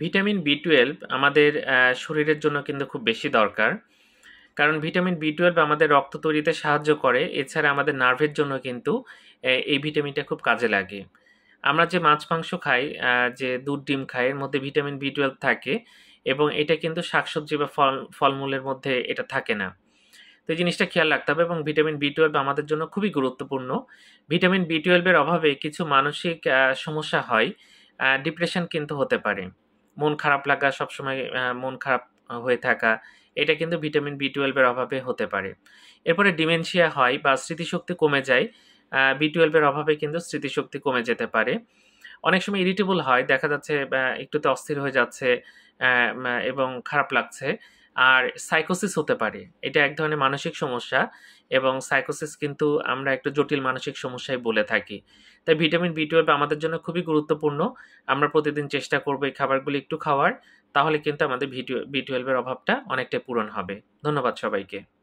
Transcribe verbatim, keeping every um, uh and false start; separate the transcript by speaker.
Speaker 1: Vitamin B twelve আমাদের আহ, শরীরের জন্য কিন্তু খুব বেশি দরকার। কারণ ভিটামিন বি টুয়েলভ আমাদের রক্ত তৈরিতে সাহায্য করে। এছাড়া আমাদের নার্ভের জন্য কিন্তু আহ, এই ভিটামিনটা খুব কাজে লাগে। আমরা যে মাছ মাংস খাই, আহ, যে দুধ ডিম খাই, এর মধ্যে ভিটামিন বি টুয়েলভ থাকে, এবং এটা কিন্তু শাকসবজি বা ফল ফলমূলের মধ্যে এটা থাকে না। তো এই জিনিসটা খেয়াল রাখতে হবে, এবং ভিটামিন বি টুয়েলভ আমাদের জন্য খুবই গুরুত্বপূর্ণ। ভিটামিন বি টুয়েলভের অভাবে কিছু মানসিক আহ, সমস্যা হয়। ডিপ্রেশন কিন্তু হতে পারে, মন খারাপ লাগা, সবসময় আহ, মন খারাপ হয়ে থাকা, এটা কিন্তু ভিটামিন বি টুয়েলভের অভাবে হতে পারে। এরপরে ডিমেনশিয়া হয় বা স্মৃতিশক্তি কমে যায়। বি টুয়েলভের অভাবে কিন্তু স্মৃতিশক্তি কমে যেতে পারে। অনেক সময় ইরিটেবল হয়, দেখা যাচ্ছে আহ, একটুতে অস্থির হয়ে যাচ্ছে, আহ, উম, এবং খারাপ লাগছে। আর সাইকোসিস হতে পারে, এটা এক ধরনের মানসিক সমস্যা, এবং সাইকোসিস কিন্তু আমরা একটু জটিল মানসিক সমস্যাই বলে থাকি। তাই ভিটামিন বি টুয়েলভ আমাদের জন্য খুবই গুরুত্বপূর্ণ। আমরা প্রতিদিন চেষ্টা করবো এই খাবারগুলি একটু খাওয়ার, তাহলে কিন্তু আমাদের বি টুয়েলভের অভাবটা অনেকটাই পূরণ হবে। ধন্যবাদ সবাইকে।